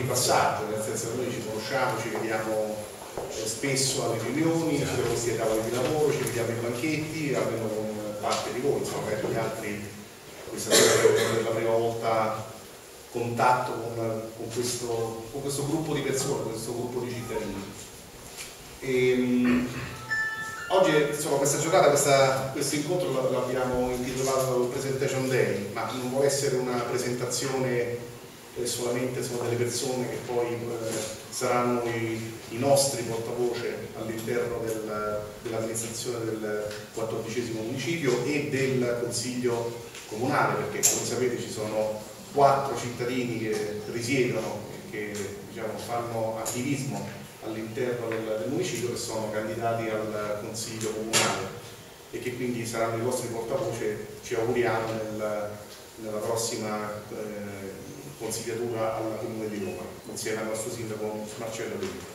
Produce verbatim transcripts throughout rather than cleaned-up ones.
passaggio, nel senso che noi ci conosciamo, ci vediamo eh, spesso alle riunioni, ci vediamo questi tavoli di lavoro, ci vediamo ai banchetti, almeno con parte di voi, insomma, magari gli altri questa sera per la prima volta contatto con, con, questo, con questo gruppo di persone, con questo gruppo di cittadini. E, um, oggi, insomma, questa giornata, questa, questo incontro l'abbiamo intitolato Presentation Day, ma non vuole essere una presentazione eh, solamente insomma, delle persone che poi eh, saranno i, i nostri portavoce all'interno del, dell'amministrazione del quattordicesimo municipio e del Consiglio Comunale, perché come sapete ci sono quattro cittadini che risiedono e che diciamo, fanno attivismo all'interno del, del municipio, che sono candidati al Consiglio Comunale e che quindi saranno i vostri portavoce, ci auguriamo, nel, nella prossima eh, consigliatura al Comune di Roma, insieme al nostro sindaco Marcello De Vito.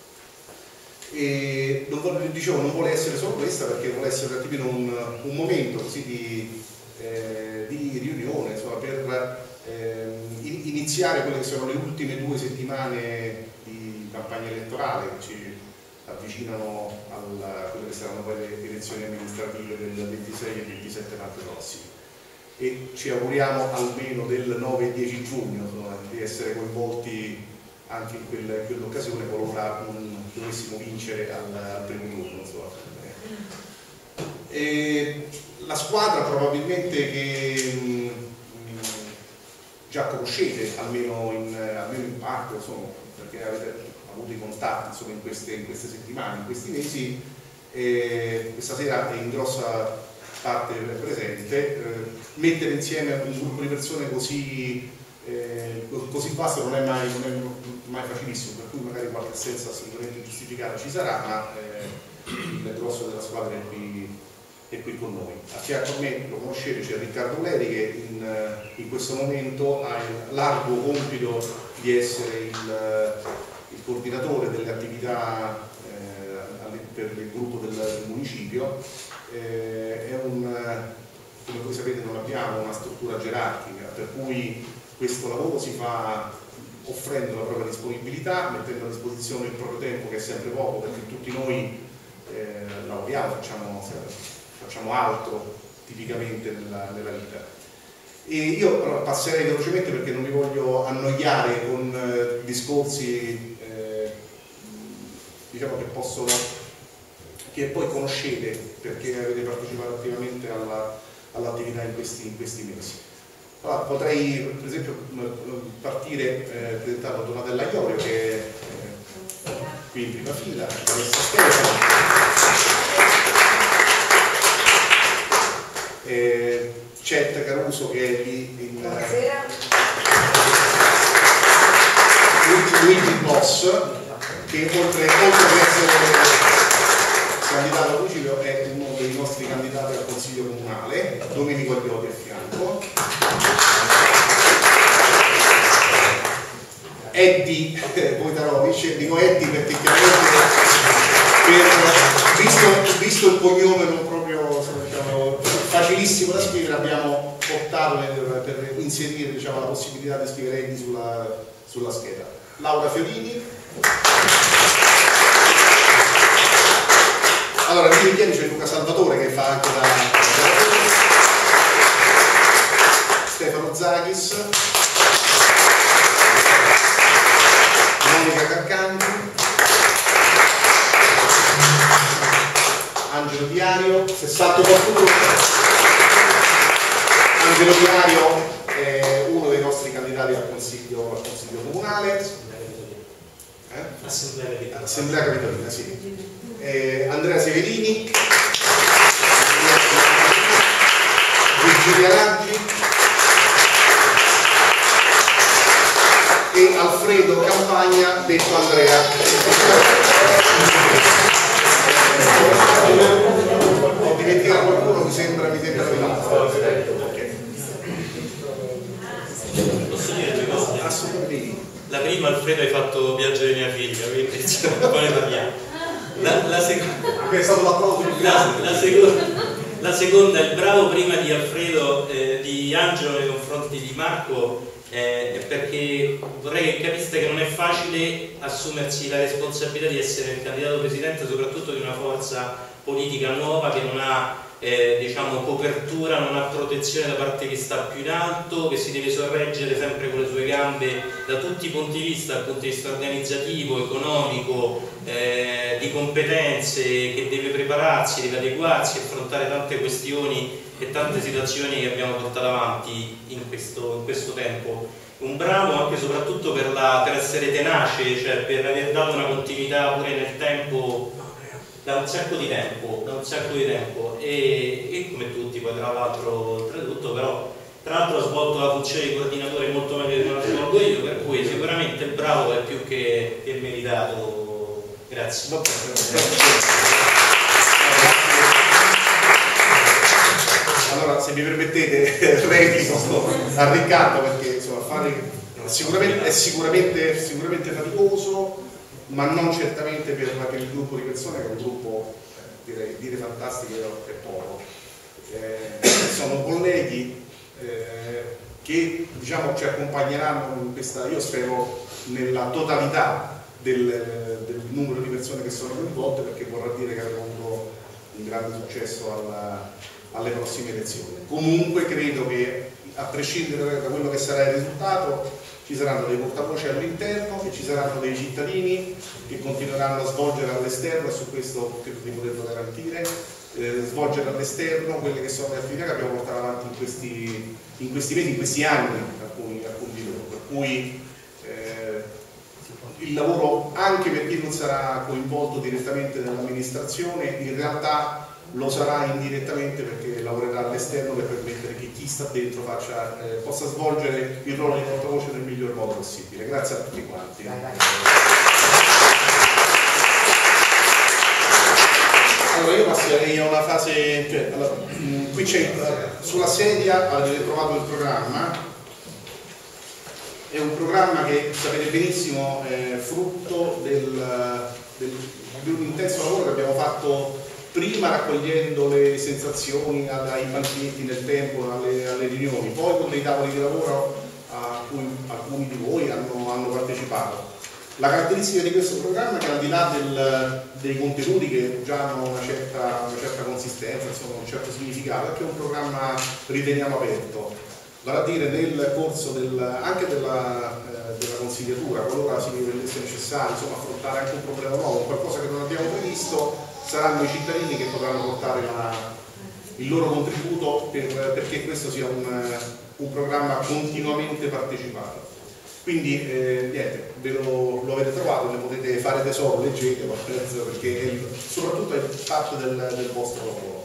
E non vuole, dicevo, non vuole essere solo questa, perché vuole essere un attimino un, un momento così di, eh, di riunione, insomma, per eh, iniziare quelle che sono le ultime due settimane di campagna elettorale che ci avvicinano a quelle che saranno poi le elezioni amministrative del ventisei e ventisette maggio prossimi. E ci auguriamo almeno del nove e dieci giugno insomma, di essere coinvolti anche in, quel, in quell'occasione, qualora non dovessimo vincere al, al primo turno. E la squadra probabilmente che mh, già conoscete, almeno in, almeno in parte, insomma, perché avete avuto i contatti insomma, in, queste, in queste settimane, in questi mesi, e questa sera è in grossa parte presente. Eh, mettere insieme un gruppo di persone così, eh, così vasto non è, mai, non è mai facilissimo, per cui magari qualche assenza assolutamente giustificata ci sarà, ma eh, il grosso della squadra è qui, è qui con noi. A fianco a me, lo conoscete, c'è Riccardo Leri che in, in questo momento ha il largo compito di essere il, il coordinatore delle attività eh, per il gruppo del, del municipio. Eh, è un, come voi sapete non abbiamo una struttura gerarchica, per cui questo lavoro si fa offrendo la propria disponibilità, mettendo a disposizione il proprio tempo, che è sempre poco, perché tutti noi eh, lavoriamo, facciamo, facciamo altro tipicamente nella, nella vita. E io allora, passerei velocemente perché non mi voglio annoiare con eh, discorsi eh, diciamo che possono che poi conoscete perché avete partecipato attivamente all'attività all in, questi, in questi mesi. Allora, potrei per esempio partire eh, presentando Donatella Iorio, che è eh, qui in prima fila, Stefano, eh, Chet Caruso che è lì in Buonasera. Luigi Boss, che oltre, oltre ad essere candidato al municipio è uno dei nostri candidati al Consiglio Comunale, Domenico Agliotti a fianco. Eddie eh, Wojtarovic, dico Eddie perché chiaramente per, visto, visto il cognome non proprio diciamo, facilissimo da scrivere, abbiamo optato per, per inserire diciamo, la possibilità di scrivere Eddie sulla, sulla scheda. Laura Fiorini. Allora, lì in piedi c'è Luca Salvatore che fa anche da Stefano Zaghis, Monica Carcanti, Angelo Diario, se salto qualcuno, Angelo Diario è uno dei nostri candidati al Consiglio, al consiglio Comunale, eh? Assemblea Capitolina, Assemblea Capitolina, sì. Eh, Andrea Severini, Virginia Raggi e Alfredo Campagna, detto Andrea. Ho dimenticato qualcuno, mi sembra, mi sembra okay. Posso dire due cose? Assolutamente. La prima, Alfredo, hai fatto piangere mia figlia, quindi poi ne parliamo. La, la, sec è stato l'applauso più la, la, seconda, la seconda, il bravo prima di Alfredo, eh, di Angelo nei confronti di Marco, eh, perché vorrei che capiste che non è facile assumersi la responsabilità di essere il candidato presidente, soprattutto di una forza politica nuova che non ha eh, diciamo, copertura, non ha protezione da parte di chi sta più in alto, che si deve sorreggere sempre con le sue gambe da tutti i punti di vista, dal punto di vista organizzativo, economico, eh, di competenze, che deve prepararsi, deve adeguarsi, affrontare tante questioni e tante situazioni che abbiamo portato avanti in questo, in questo tempo. Un bravo anche e soprattutto per, la, per essere tenace, cioè per aver dato una continuità pure nel tempo, da un sacco di tempo, da un sacco di tempo e, e come tutti poi tra l'altro oltretutto, però tra l'altro ha svolto la funzione di coordinatore molto meglio di come la svolgo io, per cui sicuramente il bravo è più che, che meritato. Grazie. Allora, se mi permettete, replico a Riccardo perché insomma, fare sicuramente, è sicuramente, sicuramente faticoso, ma non certamente per, per il gruppo di persone, che è un gruppo, eh, direi, dire fantastico è poco. Eh, sono colleghi eh, che diciamo, ci accompagneranno in questa, io spero, nella totalità del, del numero di persone che sono coinvolte, perché vorrà dire che avremo avuto un grande successo alla, alle prossime elezioni. Comunque credo che a prescindere da quello che sarà il risultato ci saranno dei portavoce all'interno e ci saranno dei cittadini che continueranno a svolgere all'esterno, e su questo credo di poterlo garantire, eh, svolgere all'esterno quelle che sono le attività che abbiamo portato avanti in questi, in questi mesi, in questi anni, alcuni, alcuni di loro, per cui eh, il lavoro, anche per chi non sarà coinvolto direttamente nell'amministrazione, in realtà lo sarà indirettamente perché lavorerà all'esterno per permettere che chi sta dentro faccia, eh, possa svolgere il ruolo di portavoce nel miglior modo possibile. Grazie a tutti quanti. Allora io passerei a una fase, cioè, allora, mh, qui c'è sulla sedia avete trovato il programma. È un programma che sapete benissimo è frutto del, del, di un intenso lavoro che abbiamo fatto prima raccogliendo le sensazioni ai banchetti nel tempo, alle, alle riunioni, poi con dei tavoli di lavoro a cui alcuni di voi hanno, hanno partecipato. La caratteristica di questo programma è che al di là del, dei contenuti che già hanno una certa, una certa consistenza, insomma, un certo significato, è che è un programma, riteniamo, aperto, vale a dire nel corso del, anche della, eh, della consigliatura, qualora si rendesse necessario insomma, affrontare anche un problema nuovo, qualcosa che non abbiamo previsto, saranno i cittadini che potranno portare la, il loro contributo per, perché questo sia un, un programma continuamente partecipato. Quindi eh, niente, ve lo, lo avete trovato, ne potete fare tesoro, leggetelo, perché è il, soprattutto è parte del, del vostro lavoro.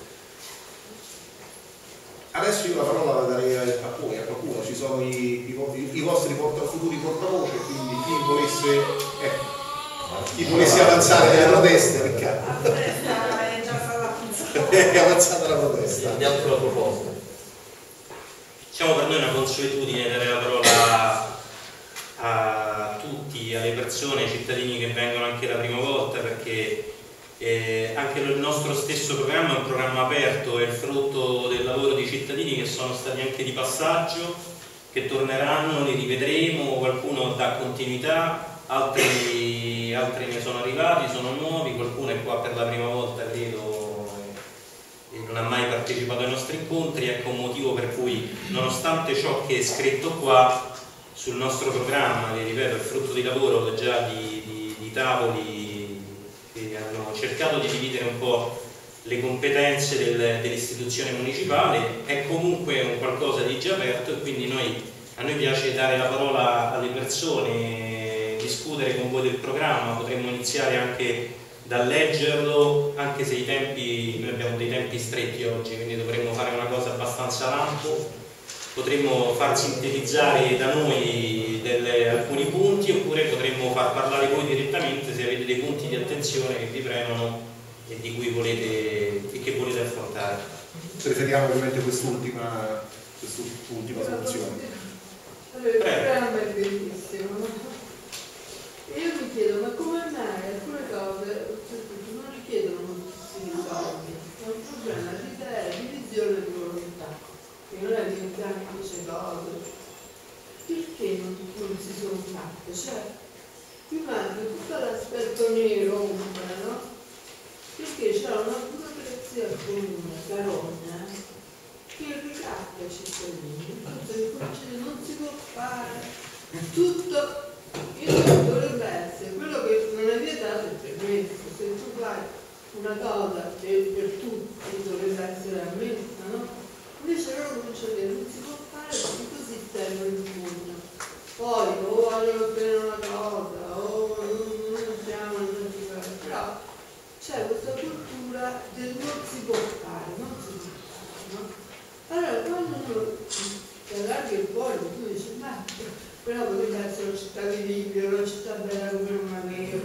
Adesso io la parola la darei a voi, a qualcuno, ci sono i, i, i vostri porta, futuri portavoce, quindi chi volesse, ecco, chi volesse avanzare nelle proteste, Riccardo. È già stata avanzata. È avanzata la protesta. Andiamo con la proposta. Diciamo per noi è una consuetudine dare la parola a tutti, alle persone, ai cittadini che vengono anche la prima volta, perché eh, anche il nostro stesso programma è un programma aperto, è il frutto del lavoro di cittadini che sono stati anche di passaggio, che torneranno, li rivedremo, qualcuno dà continuità, altri, altri ne sono arrivati, sono nuovi, qualcuno è qua per la prima volta, credo, e non ha mai partecipato ai nostri incontri. Ecco un motivo per cui, nonostante ciò che è scritto qua sul nostro programma, che ripeto è frutto di lavoro già di, di, di tavoli che hanno cercato di dividere un po' le competenze del, dell'istituzione municipale, è comunque un qualcosa di già aperto, e quindi noi, a noi piace dare la parola alle persone, discutere con voi del programma. Potremmo iniziare anche da leggerlo, anche se i tempi, noi abbiamo dei tempi stretti oggi, quindi dovremmo fare una cosa abbastanza lampo. Potremmo far sintetizzare da noi delle, alcuni punti, oppure potremmo far parlare voi direttamente se avete dei punti di attenzione che vi premono e di cui volete e che volete affrontare. Preferiamo ovviamente quest'ultima quest'ultima soluzione. Allora, il programma è bellissimo. E io mi chiedo, ma come mai alcune cose non richiedono moltissimi soldi? È un problema di idea, di visione, di volontà. Che non è di un piano di cose. cioè ti manca tutto l'aspetto nero, ombra, no? Perché c'è una burocrazia comune, carogna, che ricatta i cittadini, non si può fare tutto. Io dovrebbe essere quello che non è vietato è permesso. Se tu fai una cosa che per tutti dovrebbe essere ammessa, no? Invece loro cominciano a dire non si può fare perché così serve il pugno. Poi o vogliono ottenere una cosa o non siamo, non si fa. Però c'è questa cultura del non si può fare, non si può fare, no? Allora quando uno ti allarghi il cuore, tu dici ma però potrebbe essere una città vivibile, una città bella come una vera,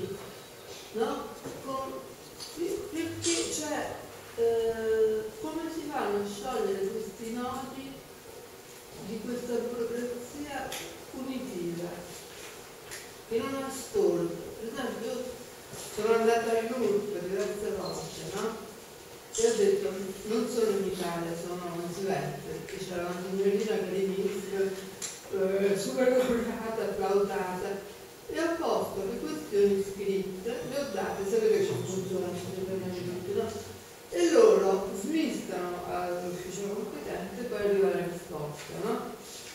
no? Con, perché, cioè, eh, come si fanno a sciogliere questi nodi di questa burocrazia punitiva che non ha storto? Per esempio, io sono andata all'U R P diverse volte, no? E ho detto, non sono in Italia, sono in Svezia, perché c'era una signorina carinissima, Eh, super laureata, applaudata, e ho posto le questioni scritte, le ho date, sapete che funziona, no? E loro smistano all'ufficio competente e poi arriva la risposta, no?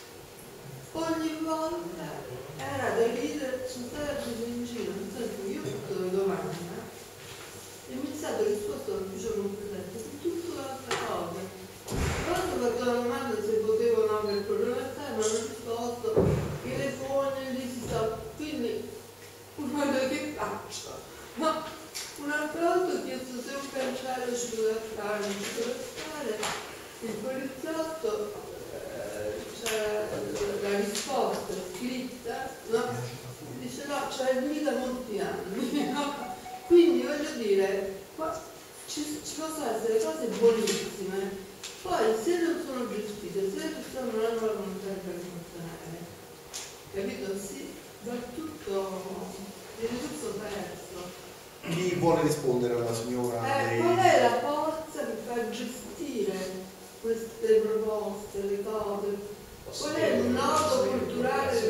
Ogni volta era da ridere, sono stata presa in giro, nel senso che io ho fatto le domande e mi è stato risposto all'ufficio competente su tutta un'altra cosa. Quando ho fatto la domanda se potevo o no per problemaziare, mi hanno risposto che le fogne lì si sa, quindi guarda che faccio? No, un'altra volta ho chiesto se un cancello ci poteva stare, non ci poteva stare, il poliziotto eh, c'era la risposta scritta, no? Dice no, c'è lì da molti anni, no? Quindi voglio dire, qua ci, ci possono essere cose buonissime. Poi se non sono giustite, se le persone non hanno la volontà di fare funzionare, capito? Si va tutto, viene tutto perso. Chi vuole rispondere alla signora? Eh, dei... Qual è la forza che fa gestire queste proposte, le cose? Qual è il nodo culturale?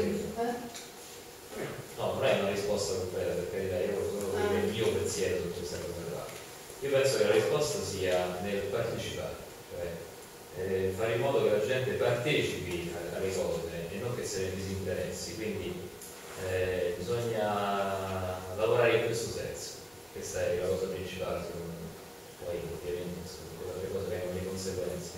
Eh? No, non è una risposta completa, per carità, io posso solo dire il mio pensiero su questa cosa qua. Io penso che la risposta sia nel partecipare. Eh, fare in modo che la gente partecipi alle cose e non che se ne disinteressi, quindi eh, bisogna lavorare in questo senso. Questa è la cosa principale secondo me, poi ovviamente sono le cose che hanno le conseguenze.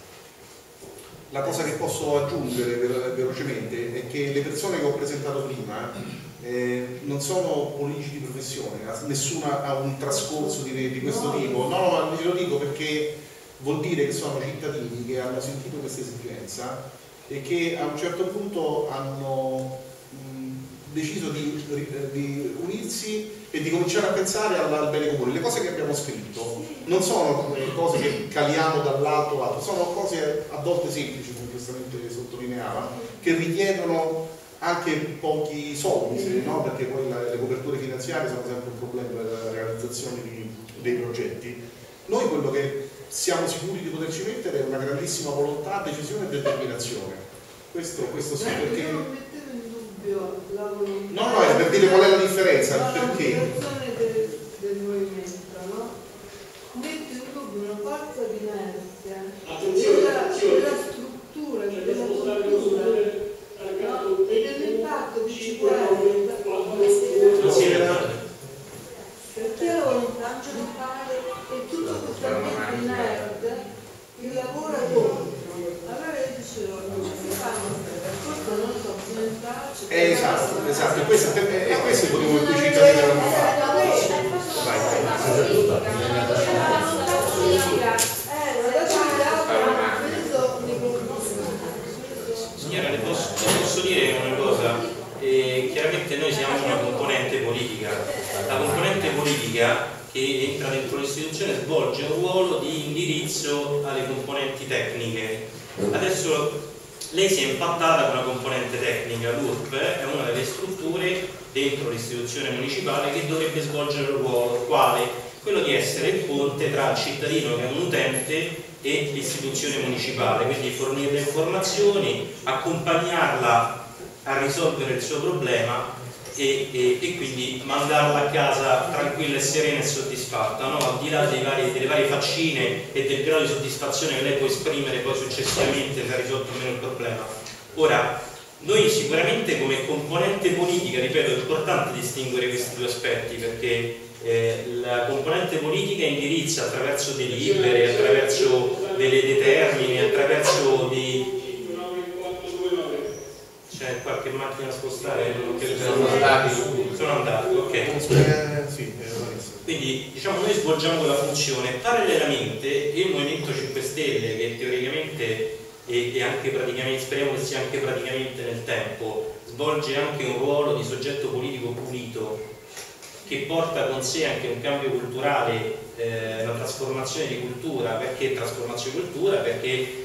La cosa che posso aggiungere velocemente è che le persone che ho presentato prima eh, non sono politici di professione, nessuna ha un trascorso di, di questo tipo, no, ma glielo dico perché vuol dire che sono cittadini che hanno sentito questa esigenza e che a un certo punto hanno mh, deciso di, di unirsi e di cominciare a pensare al, al bene comune. Le cose che abbiamo scritto non sono cose che caliamo dal lato altro, sono cose a volte semplici, come giustamente sottolineava, che richiedono anche pochi soldi, no? Perché poi la, le coperture finanziarie sono sempre un problema per la realizzazione di, dei progetti. Noi quello che siamo sicuri di poterci mettere è una grandissima volontà, decisione e determinazione. Questo, questo sì, perché... Non mettevo in dubbio la volontà. No, no, è per dire qual è la differenza, la perché... motivazione del, del movimento, no? Mette in dubbio una forza di inerzia, della, della struttura, della cultura, no? E dell'impatto che ci può essere. Perché la volontà di fare e tutto questo ambiente inerte il lavoro è contro. Allora io dicevo, non si fanno, forse non so, cimentarci. Eh, esatto, esatto, e questo è questo il motivo per cui i cittadini l'hanno fatto. Vai, Signora, le posso, le posso dire una cosa? Eh, chiaramente noi siamo una componente politica. La componente politica che entra dentro l'istituzione svolge un ruolo di indirizzo alle componenti tecniche. Adesso lei si è impattata con una componente tecnica, l'U R P è una delle strutture dentro l'istituzione municipale che dovrebbe svolgere il ruolo, quale? Quello di essere il ponte tra il cittadino che è un utente e l'istituzione municipale, quindi fornire le informazioni, accompagnarla a risolvere il suo problema e, e, e quindi mandarla a casa tranquilla e serena e soddisfatta, no? Al di là dei vari, delle varie faccine e del grado di soddisfazione che lei può esprimere poi successivamente se ha risolto o meno il problema. Ora, noi sicuramente come componente politica, ripeto, è importante distinguere questi due aspetti, perché eh, la componente politica indirizza attraverso delibere, attraverso delle determini, attraverso dei... C'è qualche macchina a spostare? Sono andati, sono andati, ok. Quindi diciamo noi svolgiamo quella funzione. Parallelamente il Movimento cinque Stelle, che teoricamente e, e anche praticamente, speriamo che sia anche praticamente nel tempo, svolge anche un ruolo di soggetto politico pulito che porta con sé anche un cambio culturale, eh, una trasformazione di cultura. Perché trasformazione di cultura? Perché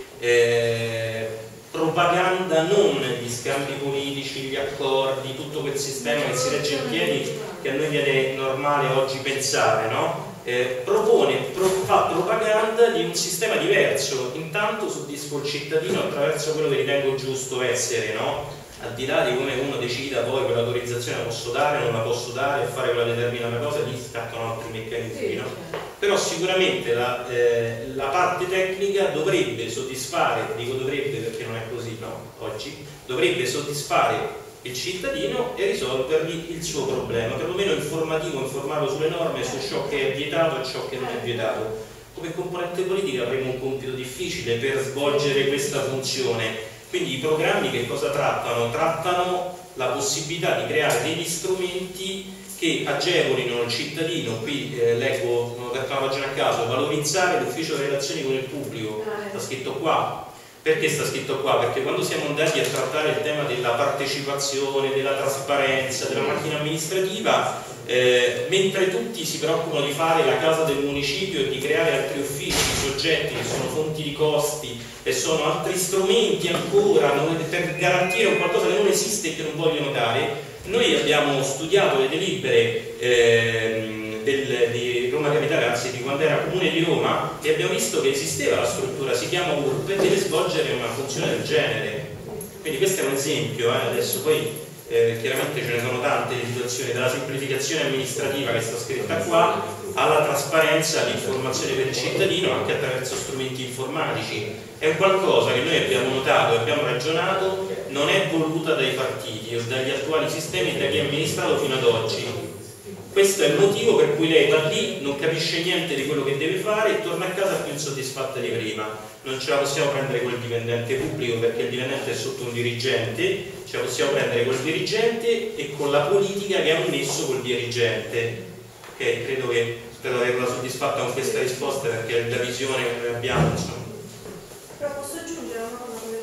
eh, propaganda non gli scambi politici, gli accordi, tutto quel sistema che si regge in piedi, che a noi viene normale oggi pensare, no? Eh, propone, pro, fa propaganda di un sistema diverso. Intanto soddisfo il cittadino attraverso quello che ritengo giusto essere, no? Al di là di come uno decida poi quell'autorizzazione la posso dare, non la posso dare, e fare quella determinata cosa, lì scattano altri meccanismi, no? Però sicuramente la, eh, la parte tecnica dovrebbe soddisfare, dico dovrebbe perché non è così, no? Oggi dovrebbe soddisfare il cittadino e risolvergli il suo problema, perlomeno informativo, informarlo sulle norme, su ciò che è vietato e ciò che non è vietato. Come componente politica avremo un compito difficile per svolgere questa funzione. Quindi i programmi che cosa trattano? Trattano la possibilità di creare degli strumenti che agevolino il cittadino. Qui eh, leggo per una pagina a caso: valorizzare l'ufficio delle relazioni con il pubblico. Sta scritto qua. Perché sta scritto qua? Perché quando siamo andati a trattare il tema della partecipazione, della trasparenza, della macchina amministrativa, eh, mentre tutti si preoccupano di fare la casa del municipio e di creare altri uffici, soggetti che sono fonti di costi e sono altri strumenti ancora per garantire un qualcosa che non esiste e che non vogliono dare, noi abbiamo studiato le delibere eh, del, di Roma Capitale, anzi di quando era Comune di Roma, e abbiamo visto che esisteva la struttura, si chiama U R P e deve svolgere una funzione del genere. Quindi questo è un esempio, eh. Adesso poi eh, chiaramente ce ne sono tante di situazioni, dalla semplificazione amministrativa che sta scritta qua, alla trasparenza, all'informazione per il cittadino anche attraverso strumenti informatici. È un qualcosa che noi abbiamo notato e abbiamo ragionato, non è voluta dai partiti o dagli attuali sistemi e da chi ha amministrato fino ad oggi. Questo è il motivo per cui lei va lì, non capisce niente di quello che deve fare e torna a casa più insoddisfatta di prima. Non ce la possiamo prendere col dipendente pubblico perché il dipendente è sotto un dirigente, ce la possiamo prendere col dirigente e con la politica che ha un nesso col dirigente. Ok, credo che spero di averla soddisfatta con questa risposta perché è la visione che noi abbiamo, insomma. Però posso aggiungere una cosa che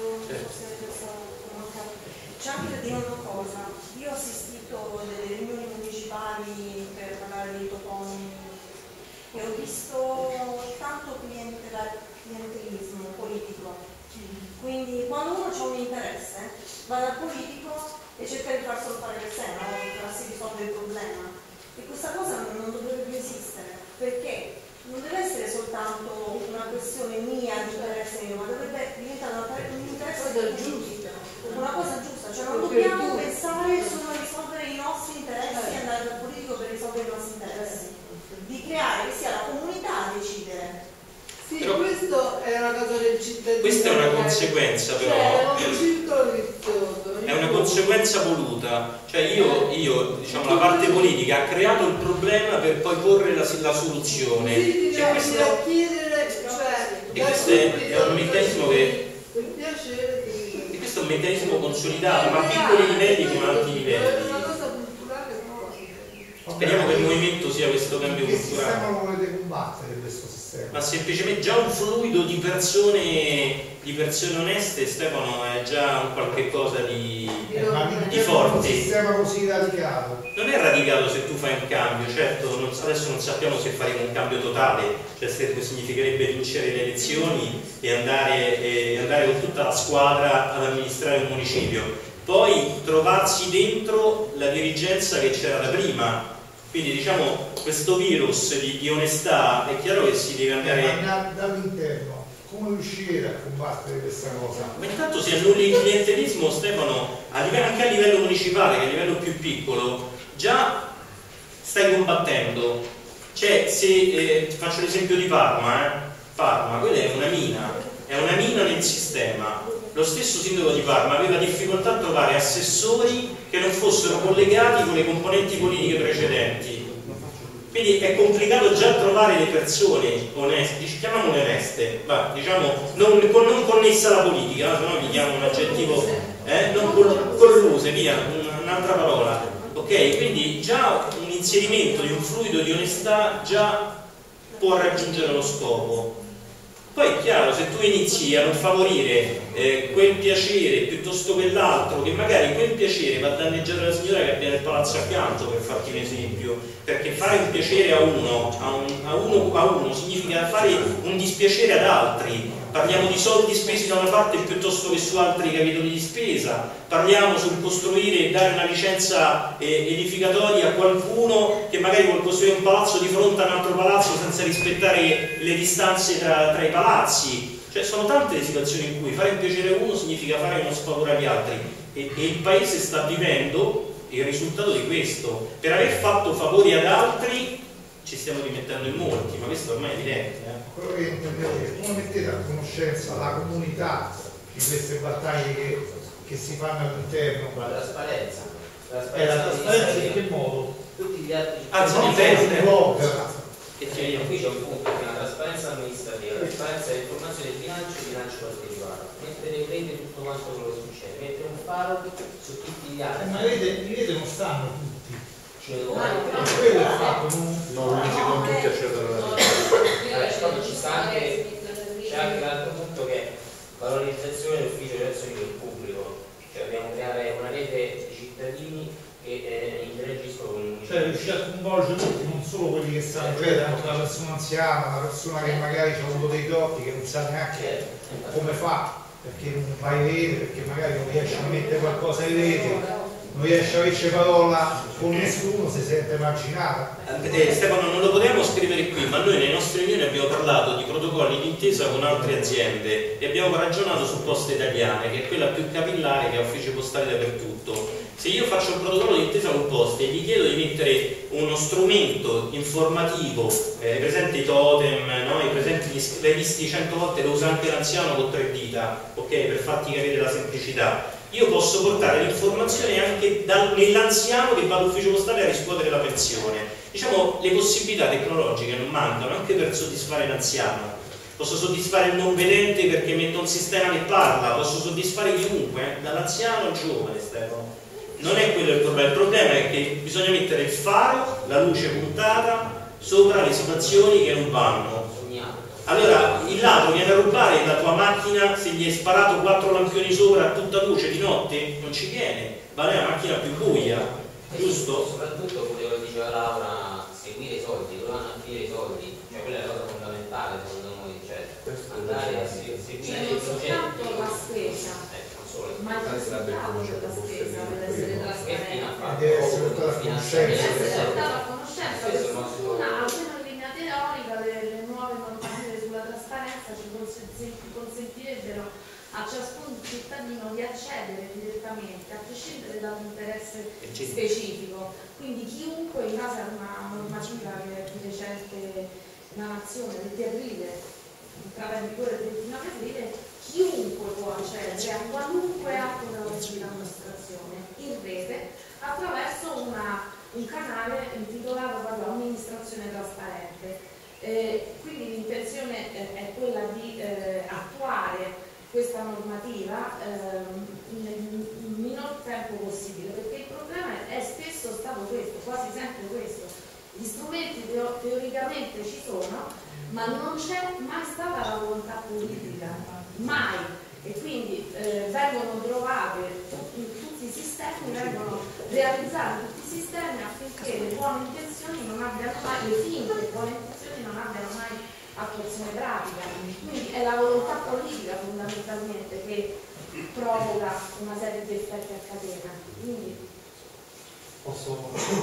c'è anche da dire una cosa. Io ho assistito a delle riunioni municipali per parlare di toponimi e ho visto tanto clientelismo politico. Quindi quando uno ha un interesse va dal politico e cerca di far solfare le sene, no? Per farsi risolvere il problema. E questa cosa non dovrebbe più esistere, perché non deve essere soltanto una questione mia di interesse mio, ma dovrebbe diventare un interesse del giusto, una cosa giusta, cioè non dobbiamo pensare solo a risolvere i nostri interessi e andare dal politico per risolvere i nostri interessi, di creare che sia la comunità a decidere. Sì, però questo è una cosa del cittadino. Questa è una conseguenza, però. Cioè, è un circolo vizioso. È una conseguenza voluta. Cioè io, io, diciamo, la parte politica ha creato il problema per poi porre la, la soluzione. Sì, cioè, questa... a chiedere, cioè, e questo è, è un meccanismo che. Per piacere di... E questo è un meccanismo consolidato, ma a piccoli livelli come a alti livelli. È una cosa culturale forte. Speriamo che il movimento sia questo cambio che culturale. Che sistema volete combattere questo sistema? Ma semplicemente già un fluido di persone di persone oneste, Stefano, è già un qualche cosa di, eh, di forte. Un sistema così radicato. Non è radicato se tu fai un cambio, certo, non, adesso non sappiamo se faremo un cambio totale, cioè se significherebbe vincere le elezioni e andare, e andare con tutta la squadra ad amministrare un municipio. Poi trovarsi dentro la dirigenza che c'era da prima. Quindi diciamo questo virus di, di onestà è chiaro che si deve andare Ma dall'interno come riuscire a combattere questa cosa? Ma intanto se annulli il clientelismo, Stefano, a livello, anche a livello municipale, che è a livello più piccolo, già stai combattendo. Cioè, se eh, faccio l'esempio di Parma, eh? Parma, quella è una mina, è una mina nel sistema. Lo stesso sindaco di Parma aveva difficoltà a trovare assessori che non fossero collegati con le componenti politiche precedenti. Quindi è complicato già trovare le persone oneste, chiamiamole oneste, ma diciamo non, non connesse alla politica, no? Se no gli diamo un aggettivo, eh? non colluse, via, un'altra parola. Ok? Quindi già un inserimento di un fluido di onestà già può raggiungere lo scopo. Poi è chiaro, se tu inizi a non favorire eh, quel piacere piuttosto che l'altro, che magari quel piacere va a danneggiare la signora che abbiamo il palazzo accanto, per farti un esempio, perché fare un piacere a uno, a, un, a uno a uno significa fare un dispiacere ad altri. Parliamo di soldi spesi da una parte piuttosto che su altri capitoli di spesa, parliamo sul costruire e dare una licenza eh, edificatoria a qualcuno che magari vuole costruire un palazzo di fronte a un altro palazzo senza rispettare le distanze tra, tra i palazzi. Cioè sono tante le situazioni in cui fare un piacere a uno significa fare uno sfavore agli altri e, e il paese sta vivendo il risultato di questo. Per aver fatto favori ad altri ci stiamo rimettendo in molti, ma questo ormai è evidente. Eh? Quello che intendevo è come mettete a conoscenza la comunità di queste battaglie che, che si fanno all'interno. La trasparenza. È la trasparenza in che modo? Tutti gli altri. Anzi, non dipende. il blog. E Cioè, qui c'è un punto che è la trasparenza amministrativa, la trasparenza delle informazioni del bilancio e il bilancio partecipato. Mettere in rete tutto quanto quello che succede, mettere un faro su tutti gli altri. Ma vedete, in rete non stanno tutti. Cioè, Quello è il fatto, non... Non riesci con tutti a accedere alla Allora, poi ci sta anche, c'è anche l'altro punto che è valorizzazione dell'ufficio di relazioni del pubblico, cioè dobbiamo creare una rete di cittadini che eh, interagiscono con il municipio. Cioè riuscire a coinvolgere tutti, non solo quelli che stanno, cioè anche la persona anziana, la persona che magari ha avuto dei torti, che non sa neanche come fa, perché non va in rete, perché magari non riesce a mettere qualcosa in rete, non riesce a avere parola con nessuno, si sente emarginata. Eh, Stefano, non lo potevamo scrivere qui, ma noi nelle nostre riunioni abbiamo parlato di protocolli d'intesa con altre aziende e abbiamo ragionato su Poste Italiane, che è quella più capillare che ha uffici postali dappertutto. Se io faccio un protocollo d'intesa con Poste e gli chiedo di mettere uno strumento informativo, eh, presente i totem, no? I presenti l'hai visti cento volte, lo usa anche l'anziano con tre dita, ok, per farti capire la semplicità. Io posso portare l'informazione anche nell'anziano che va all'ufficio postale a riscuotere la pensione. Diciamo, le possibilità tecnologiche non mancano anche per soddisfare l'anziano. Posso soddisfare il non vedente perché metto un sistema che parla, posso soddisfare chiunque, eh? dall'anziano al giovane, Stefano. Non è quello il problema, il problema è che bisogna mettere il faro, la luce puntata sopra le situazioni che non vanno. Allora, il ladro viene a rubare la tua macchina, se gli hai sparato quattro lampioni sopra a tutta luce di notte, non ci viene, vale la macchina più buia, giusto? Soprattutto quello che diceva Laura, seguire i soldi, dove vanno a finire i soldi, cioè quella è la cosa fondamentale secondo noi, cioè andare a seguire Cioè i non progetti. soltanto la spesa, Eh, non solo. ma il risultato della spesa deve essere trasparente. Deve essere portata a conoscenza. Deve essere portata a conoscenza, Questo è il per nostro- fortuna, almeno in linea teorica, le, le nuove normative sulla trasparenza ci consen- consentirebbero a ciascun cittadino di accedere direttamente, a prescindere dall'interesse specifico. Quindi chiunque, in base a una normativa che è di recente emanazione del T R I D E, entrata in vigore il ventinove aprile, chiunque può accedere a qualunque atto della pubblica amministrazione in rete attraverso una, un canale intitolato proprio Amministrazione Trasparente. Eh, quindi l'intenzione eh, è quella di eh, attuare questa normativa ehm, nel minor tempo possibile, perché il problema è spesso stato questo, quasi sempre questo. Gli strumenti teo teoricamente ci sono, ma non c'è mai stata la volontà politica, mai. E quindi eh, vengono trovate tutti, tutti i sistemi, vengono realizzati tutti i sistemi affinché le buone intenzioni non abbiano mai, le finte buone intenzioni non abbiano mai attuazione pratica. Quindi è la volontà politica fondamentalmente che provoca una serie di effetti a catena. Quindi... Posso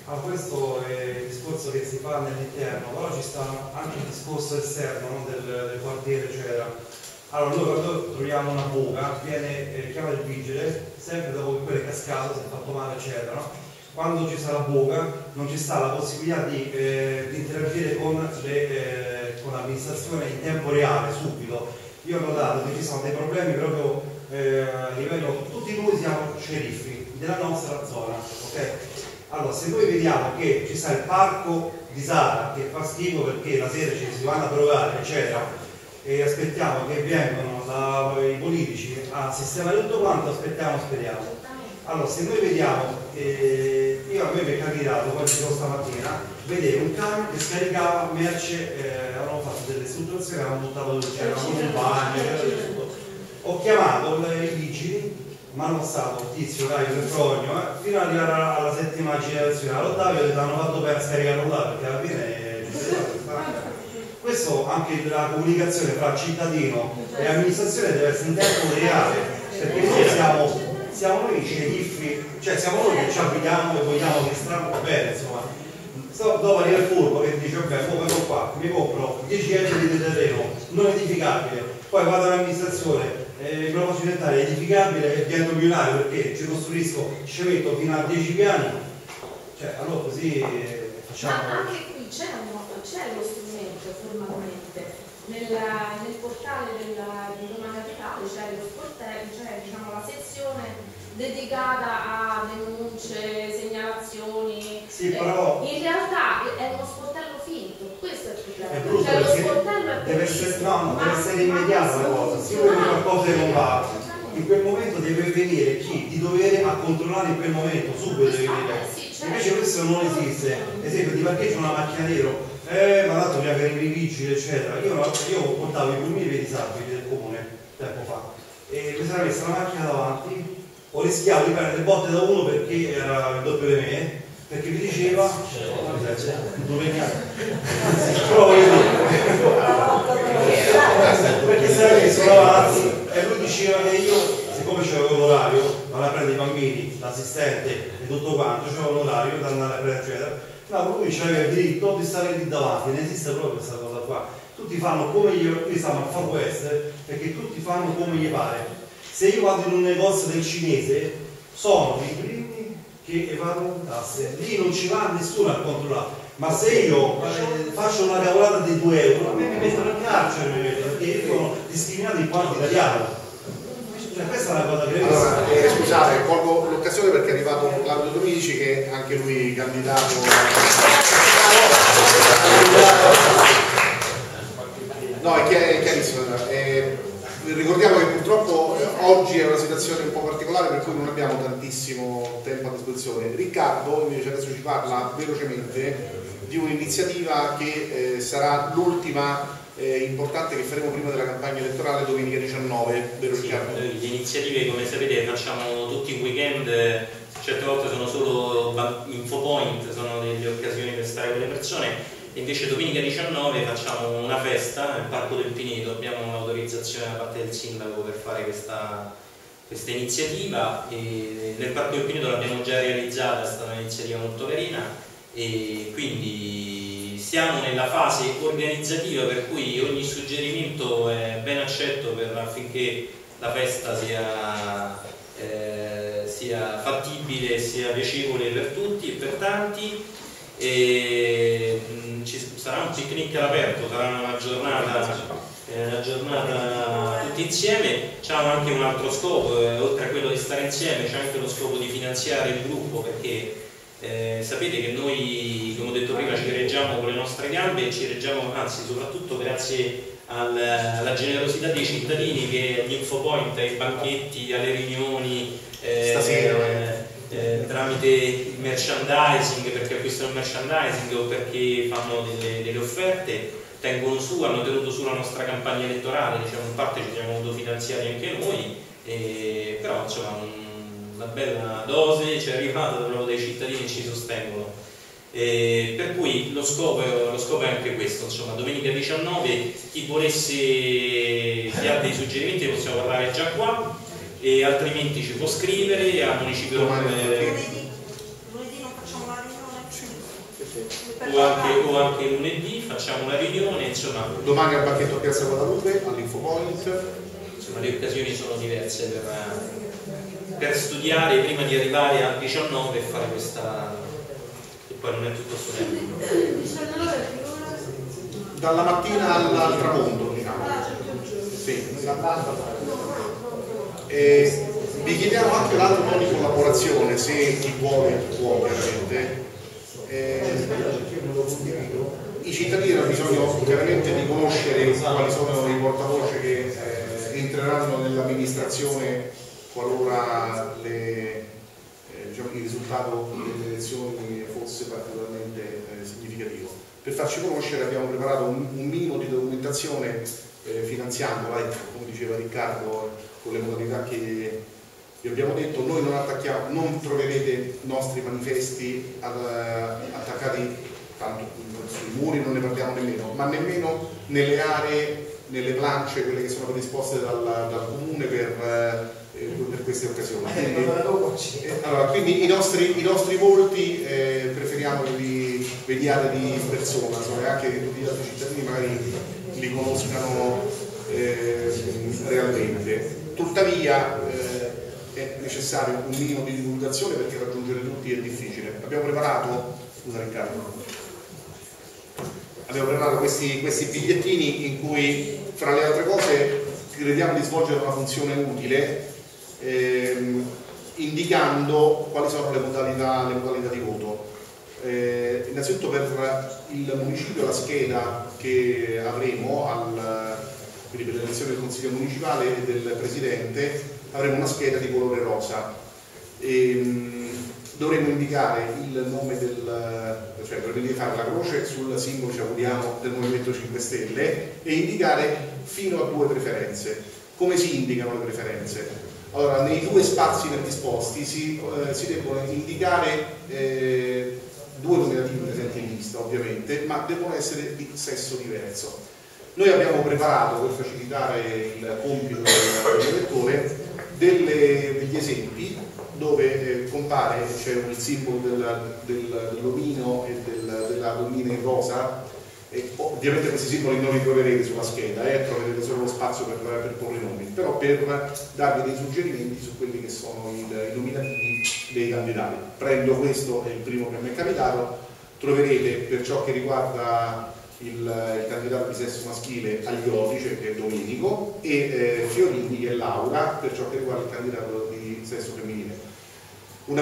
Allora, questo è il discorso che si fa nell'interno, però ci sta anche il discorso esterno, no? del, del quartiere, eccetera. Allora, noi quando troviamo una buca, viene eh, chiama il vigile, sempre dopo che quello è cascato, si è fatto male, eccetera. No? Quando ci sta la buca, non ci sta la possibilità di, eh, di interagire con, eh, con l'amministrazione in tempo reale, subito. Io ho notato che ci sono dei problemi proprio eh, a livello, tutti noi siamo sceriffi della nostra zona, ok? Allora, se noi vediamo che ci sta il parco di Sara che fa schifo perché la sera ci si vanno a drogare, eccetera, e aspettiamo che vengano da, i politici a sistemare tutto quanto, aspettiamo, speriamo. Allora, se noi vediamo, eh, io a me mi è capitato, poi ci sono stamattina, vedere un camion che scaricava merce, eh, avevano fatto delle strutturazioni, avevano buttato c'erano un bagno, ho chiamato i vigili, mi hanno passato il tizio, Caio, il Frogno, eh, fino ad arrivare alla, alla settima generazione, all'Ottavio, che hanno fatto per scaricarlo là, perché alla fine eh, questo anche la comunicazione tra cittadino e amministrazione deve essere in tempo reale, perché noi siamo, siamo noi i sceriffi, cioè siamo noi che ci abitiamo e vogliamo che stiamo bene, insomma. So, dopo arriva il furbo che dice, vabbè, come vengo qua, mi compro dieci ettari di terreno non edificabile, poi vado all'amministrazione, eh, me lo faccio diventare edificabile e divento milionario perché ci costruisco, ci metto fino a dieci piani, cioè allora così eh, facciamo. Ma anche qui c'è lo strumento formalmente, nella, nel portale della, di Roma Capitale c'è lo sportello, c'è diciamo, la sezione dedicata a denunce, segnalazioni. Sì, però eh, in realtà è uno sportello finto, questo è il problema. È brutto, cioè, lo perché sportello è deve essere, no, no, deve ma- essere immediata la cosa, se vedi qualcosa che non va, in quel momento deve venire chi di dovere a controllare in quel momento, subito deve venire. Sì, certo. Invece questo non esiste, ad esempio di parcheggio una macchina nero, eh, ma tanto bisogna avere i vigili, eccetera. Io, io portavo i pulmini per i disabili del comune tempo fa e mi sarà messa la macchina davanti, ho rischiato di prendere le botte da uno perché era il doppio di me, perché mi diceva dove mi ha però voglio dire perché si era messo davanti e lui diceva che io, siccome c'avevo l'orario, andavo a prendere i bambini, l'assistente e tutto quanto, c'avevo l'orario da andare a prendere eccetera, no, lui aveva il diritto di stare lì davanti, non esiste proprio questa cosa qua, tutti fanno come gli, qui stiamo a Far West perché tutti fanno come gli pare. Se io vado in un negozio del cinese, sono i primi che evadono tasse, lì non ci va nessuno a controllare, ma se io eh, faccio una cavolata di due euro, a me mi mettono in carcere, perché io sono discriminato in quanto italiano. Cioè questa è una cosa che... Allora, eh, scusate, colgo l'occasione perché è arrivato Claudio Dominici che è anche lui candidato. No, è, chiar- è chiarissimo. Eh, ricordiamo che purtroppo eh, oggi è una situazione un po' particolare per cui non abbiamo tantissimo tempo a disposizione. Riccardo invece adesso ci parla velocemente di un'iniziativa che eh, sarà l'ultima eh, importante che faremo prima della campagna elettorale domenica diciannove, vero Riccardo? Sì, le iniziative come sapete facciamo tutti i weekend, certe volte sono solo infopoint, sono delle occasioni per stare con le persone. Invece domenica diciannove facciamo una festa nel Parco del Pineto, abbiamo un'autorizzazione da parte del sindaco per fare questa, questa iniziativa e nel Parco del Pineto l'abbiamo già realizzata, è stata un'iniziativa molto carina e quindi siamo nella fase organizzativa per cui ogni suggerimento è ben accetto per, affinché la festa sia, eh, sia fattibile, sia piacevole per tutti e per tanti. E mh, ci sarà un picnic all'aperto, sarà una giornata, eh, una giornata tutti insieme. C'è anche un altro scopo, eh, oltre a quello di stare insieme c'è anche lo scopo di finanziare il gruppo perché eh, sapete che noi, come ho detto prima, ci reggiamo con le nostre gambe e ci reggiamo anzi soprattutto grazie al, alla generosità dei cittadini che agli infopoint, ai banchetti, alle riunioni eh, stasera Eh, tramite il merchandising, perché acquistano il merchandising o perché fanno delle, delle offerte, tengono su, hanno tenuto su la nostra campagna elettorale, diciamo in parte ci siamo autofinanziati anche noi, eh, però insomma un, una bella dose ci è arrivata proprio dai cittadini che ci sostengono. Eh, per cui lo scopo, lo scopo è anche questo, insomma domenica diciannove chi volesse, chi ha dei suggerimenti possiamo parlare già qua. E altrimenti ci può scrivere a municipio lunedì, lunedì non facciamo la riunione? Sì, o anche, o anche lunedì, facciamo una riunione, insomma. Domani al banchetto Piazza Guadalupe, all'Infopoint. Insomma, le occasioni sono diverse per, per studiare prima di arrivare al diciannove e fare questa, che poi non è tutto studente. Dalla mattina al, al tramonto, diciamo. Sì. E vi chiediamo anche l'altro modo di collaborazione, se chi vuole può, ovviamente. Eh, I cittadini hanno bisogno chiaramente di conoscere quali sono i portavoce che eh, entreranno nell'amministrazione qualora le, eh, diciamo, il risultato delle elezioni fosse particolarmente eh, significativo. Per farci conoscere abbiamo preparato un, un minimo di documentazione eh, finanziandola, ecco, come diceva Riccardo, con le modalità che vi abbiamo detto. Noi non attacchiamo, non troverete nostri manifesti ad, attaccati tanto sui muri, non ne parliamo nemmeno, ma nemmeno nelle aree, nelle planche, quelle che sono predisposte dal, dal comune per, eh, per queste occasioni. Quindi, eh, allora, quindi i nostri, i nostri volti eh, preferiamo che li vediate di persona, insomma, anche che tutti gli altri cittadini magari li conoscano eh, realmente. Tuttavia eh, è necessario un minimo di divulgazione perché raggiungere tutti è difficile. Abbiamo preparato, scusa Riccardo, abbiamo preparato questi, questi bigliettini in cui, fra le altre cose, crediamo di svolgere una funzione utile ehm, indicando quali sono le modalità, le modalità di voto. Eh, innanzitutto per il municipio la scheda che avremo al, quindi per l'elezione del Consiglio Municipale e del Presidente avremo una scheda di colore rosa. E, dovremo indicare il nome del, cioè dovremo indicare la croce sul simbolo, ci auguriamo, del Movimento cinque Stelle e indicare fino a due preferenze. Come si indicano le preferenze? Allora, nei due spazi predisposti si, eh, si debbono indicare eh, due nominativi presenti in lista, ovviamente, ma devono essere di sesso diverso. Noi abbiamo preparato, per facilitare il compito dell'elettore, degli esempi dove eh, compare, c'è il simbolo del, del, dell'omino e del, della donnina in rosa, e ovviamente questi simboli non li troverete sulla scheda, eh, troverete solo lo spazio per, per porre i nomi, però per darvi dei suggerimenti su quelli che sono i, i nominativi dei candidati. Prendo questo, è il primo che mi è capitato, troverete per ciò che riguarda il, il candidato di sesso maschile Aglioti, cioè che è Domenico, e eh, Fiorini, che è Laura, per ciò che riguarda il candidato di sesso femminile. Un,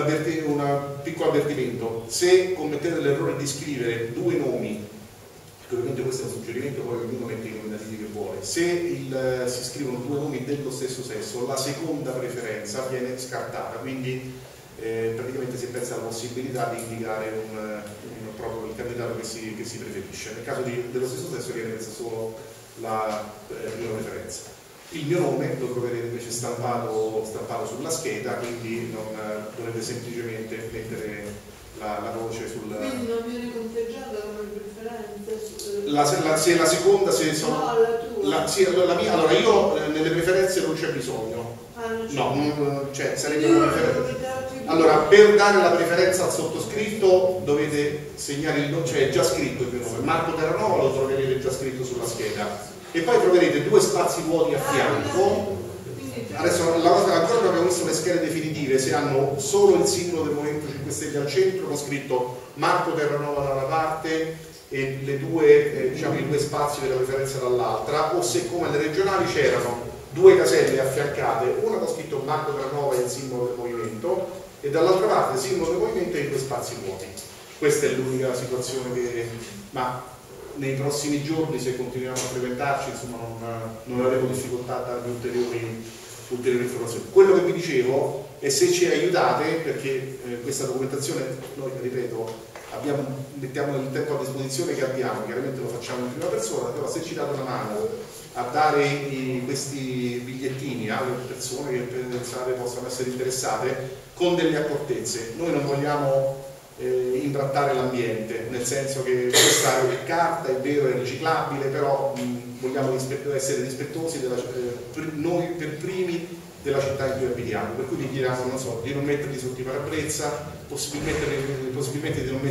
un piccolo avvertimento: se commettete l'errore di scrivere due nomi, ovviamente questo è un suggerimento, poi ognuno mette i nominativi che vuole, se il, si scrivono due nomi dello stesso sesso, la seconda preferenza viene scartata, quindi eh, praticamente si pensa alla possibilità di indicare un, un, proprio il candidato che si, che si preferisce. Nel caso di, dello stesso sesso viene messa solo la eh, prima preferenza. Il mio nome lo troverete invece stampato, stampato sulla scheda, quindi non, dovete semplicemente mettere la, la voce sul... Quindi non viene conteggiata come preferenza? La, la, se la seconda, se sono... No, la tua. La, sì, la mia, allora io eh, nelle preferenze non c'è bisogno. Ah, non c'è. No, non, cioè sarebbe Io una non preferenza. lo Allora, per dare la preferenza al sottoscritto dovete segnare il nome, cioè è già scritto il mio nome. Marco Terranova lo troverete già scritto sulla scheda. E poi troverete due spazi vuoti a fianco. Adesso la cosa ancora non abbiamo visto le schede definitive, se hanno solo il simbolo del Movimento cinque Stelle al centro con scritto Marco Terranova da una parte e le due, eh, diciamo, i due spazi della preferenza dall'altra, o se come alle regionali c'erano due caselle affiancate, una con scritto Marco Terranova e il simbolo del Movimento e dall'altra parte il simbolo del Movimento e i due spazi vuoti. Questa è l'unica situazione che... ma nei prossimi giorni, se continuiamo a frequentarci, insomma, non, non avremo difficoltà a darvi ulteriori, ulteriori informazioni. Quello che vi dicevo è se ci aiutate, perché eh, questa documentazione noi, ripeto, abbiamo, mettiamo il tempo a disposizione che abbiamo, chiaramente lo facciamo in prima persona, però se ci date una mano a dare i, questi bigliettini alle persone che pensate possano essere interessate con delle accortezze, noi non vogliamo Eh, imbrattare l'ambiente, nel senso che questa è carta, è vero, è riciclabile, però mh, vogliamo rispett essere rispettosi della, eh, pr noi per primi della città in cui abitiamo, per cui vi chiediamo, non so, di non metterli sotto i parabrezza, possibilmente, possibilmente di non metterli nelle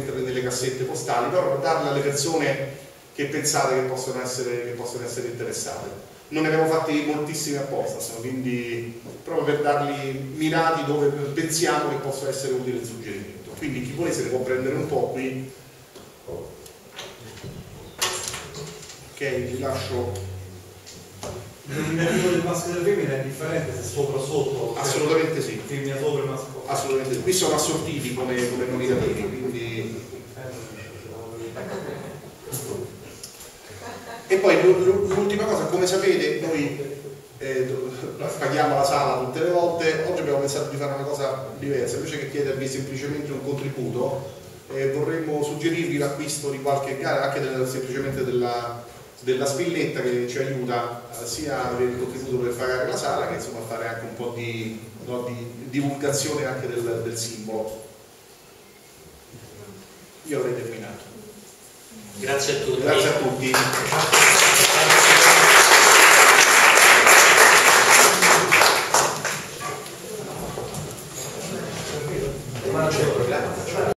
delle cassette postali, però per darle alle persone che pensate che possono essere, che possono essere interessate. Non ne abbiamo fatti moltissimi apposta, quindi proprio per darli mirati dove pensiamo che possa essere utile il suggerimento. Quindi chi vuole se ne può prendere un po' qui. Ok, vi lascio. Il livello del maschio e della femmina è differente se sopra o sotto? Assolutamente sì. Femmina sopra e maschio? Assolutamente sì. Qui sono assortiti come, come nominativi, quindi... E poi l'ultima cosa, come sapete, noi eh, paghiamo la sala tutte le volte. Oggi abbiamo pensato di fare una cosa diversa, invece che chiedervi semplicemente un contributo, eh, vorremmo suggerirvi l'acquisto di qualche gara, anche del, semplicemente della, della spilletta, che ci aiuta eh, sia a avere il contributo per pagare la sala, che insomma a fare anche un po' di, no, di divulgazione anche del, del simbolo. Io avrei terminato. Grazie a tutti. Grazie a tutti.